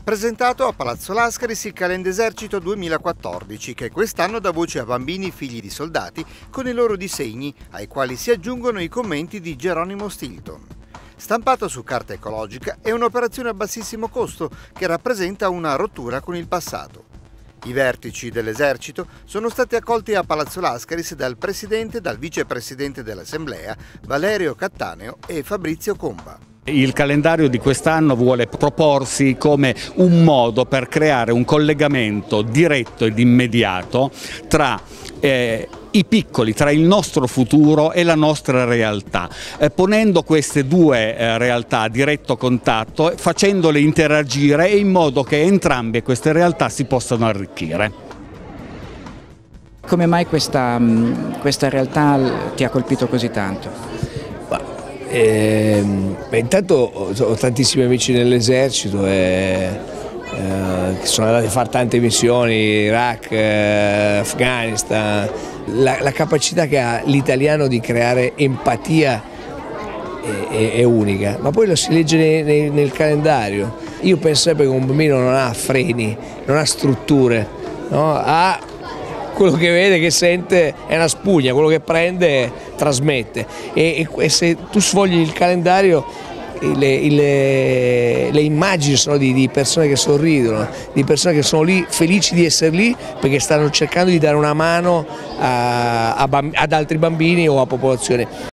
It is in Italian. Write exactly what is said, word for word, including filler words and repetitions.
Presentato a Palazzo Lascaris il Calendesercito duemilaquattordici, che quest'anno dà voce a bambini figli di soldati con i loro disegni, ai quali si aggiungono i commenti di Geronimo Stilton. Stampato su carta ecologica, è un'operazione a bassissimo costo che rappresenta una rottura con il passato. I vertici dell'esercito sono stati accolti a Palazzo Lascaris dal presidente e dal vicepresidente dell'Assemblea, Valerio Cattaneo e Fabrizio Comba. Il calendario di quest'anno vuole proporsi come un modo per creare un collegamento diretto ed immediato tra eh, i piccoli, tra il nostro futuro e la nostra realtà, eh, ponendo queste due eh, realtà a diretto contatto, facendole interagire in modo che entrambe queste realtà si possano arricchire. Come mai questa, questa realtà ti ha colpito così tanto? Eh, beh, intanto ho tantissimi amici nell'esercito e eh, che sono andati a fare tante missioni, Iraq, eh, Afghanistan. La, la capacità che ha l'italiano di creare empatia è, è, è unica, ma poi lo si legge nel, nel, nel calendario. Io penso sempre che un bambino non ha freni, non ha strutture, no? Ha quello che vede, che sente è una spugna, quello che prende trasmette e, e se tu sfogli il calendario le, le, le immagini sono di, di persone che sorridono, di persone che sono lì felici di essere lì perché stanno cercando di dare una mano a, a, ad altri bambini o a popolazione.